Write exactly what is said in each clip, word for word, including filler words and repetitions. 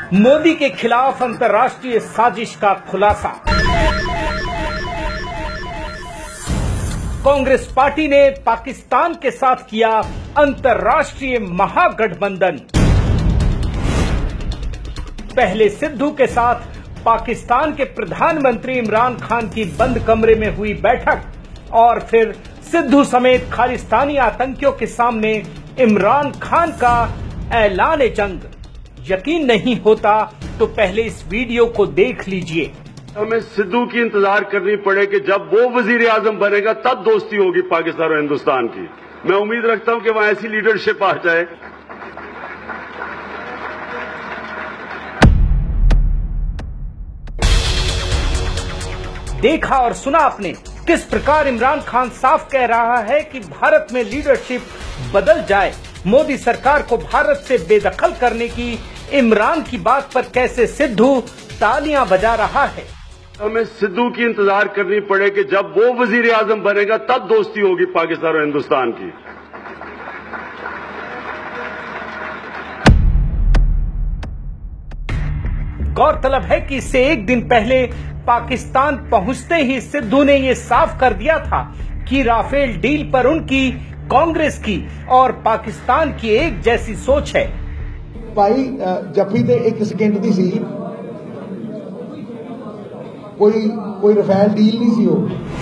मोदी के खिलाफ अंतर्राष्ट्रीय साजिश का खुलासा। कांग्रेस पार्टी ने पाकिस्तान के साथ किया अंतर्राष्ट्रीय महागठबंधन। पहले सिद्धू के साथ पाकिस्तान के प्रधानमंत्री इमरान खान की बंद कमरे में हुई बैठक और फिर सिद्धू समेत खालिस्तानी आतंकियों के सामने इमरान खान का ऐलान जंग। यकीन नहीं होता तो पहले इस वीडियो को देख लीजिए। हमें सिद्धू की इंतजार करनी पड़े कि जब वो वजीर आजम बनेगा तब दोस्ती होगी पाकिस्तान और हिंदुस्तान की। मैं उम्मीद रखता हूं कि वहां ऐसी लीडरशिप आ जाए। देखा और सुना आपने किस प्रकार इमरान खान साफ कह रहा है कि भारत में लीडरशिप बदल जाए। मोदी सरकार को भारत से बेदखल करने की इमरान की बात पर कैसे सिद्धू तालियां बजा रहा है। हमें सिद्धू की इंतजार करनी पड़े कि जब वो वजीर आजम बनेगा तब दोस्ती होगी पाकिस्तान और हिंदुस्तान की। गौरतलब है कि इससे एक दिन पहले पाकिस्तान पहुंचते ही सिद्धू ने ये साफ कर दिया था कि राफेल डील पर उनकी, कांग्रेस की और पाकिस्तान की एक जैसी सोच है। भाई जफ्फी ते एक सेकंड दी सी, कोई कोई राफेल डील नहीं सी हो।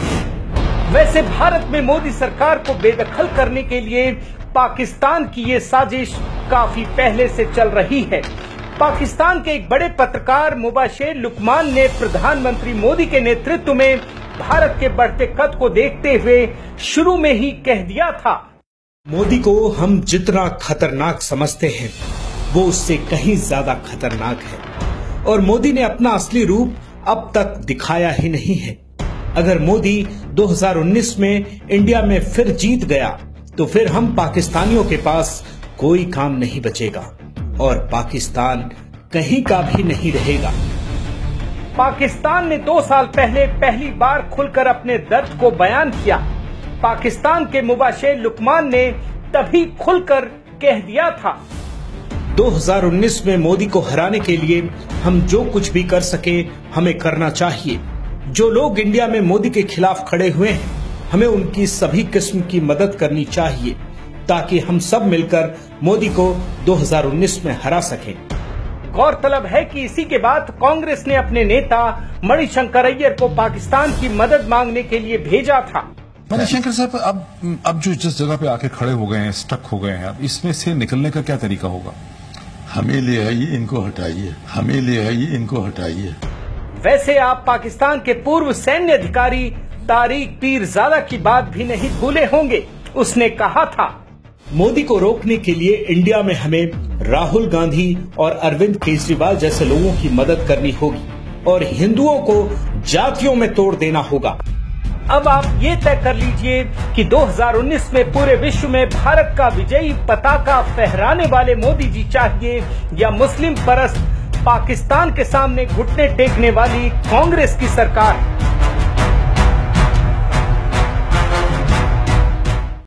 वैसे भारत में मोदी सरकार को बेदखल करने के लिए पाकिस्तान की ये साजिश काफी पहले से चल रही है। पाकिस्तान के एक बड़े पत्रकार मुबाशिर लुकमान ने प्रधानमंत्री मोदी के नेतृत्व में भारत के बढ़ते कद को देखते हुए शुरू में ही कह दिया था, मोदी को हम जितना खतरनाक समझते हैं वो उससे कहीं ज्यादा खतरनाक है और मोदी ने अपना असली रूप अब तक दिखाया ही नहीं है। अगर मोदी दो हज़ार उन्नीस में इंडिया में फिर जीत गया तो फिर हम पाकिस्तानियों के पास कोई काम नहीं बचेगा और पाकिस्तान कहीं का भी नहीं रहेगा। पाकिस्तान ने दो साल पहले पहली बार खुलकर अपने दर्द को बयान किया। पाकिस्तान के मुबाशिर लुकमान ने तभी खुलकर कह दिया था, दो हज़ार उन्नीस में मोदी को हराने के लिए हम जो कुछ भी कर सके हमें करना चाहिए। जो लोग इंडिया में मोदी के खिलाफ खड़े हुए हैं हमें उनकी सभी किस्म की मदद करनी चाहिए ताकि हम सब मिलकर मोदी को दो हज़ार उन्नीस में हरा सकें। गौरतलब है कि इसी के बाद कांग्रेस ने अपने नेता मणिशंकर अय्यर को पाकिस्तान की मदद मांगने के लिए भेजा था। मणिशंकर साहब, अब अब जो जिस जगह पे आके खड़े हो गए हैं, स्टक हो गए हैं, अब इसमें से निकलने का क्या तरीका होगा? हमें ले आइए, इनको हटाइए, हमें ले आइए, इनको हटाइए। वैसे आप पाकिस्तान के पूर्व सैन्य अधिकारी तारिक पीरजादा की बात भी नहीं भूले होंगे। उसने कहा था, मोदी को रोकने के लिए इंडिया में हमें राहुल गांधी और अरविंद केजरीवाल जैसे लोगों की मदद करनी होगी और हिंदुओं को जातियों में तोड़ देना होगा। अब आप ये तय कर लीजिए कि दो हज़ार उन्नीस में पूरे विश्व में भारत का विजयी पताका फहराने वाले मोदी जी चाहिए या मुस्लिम परस्त पाकिस्तान के सामने घुटने टेकने वाली कांग्रेस की सरकार।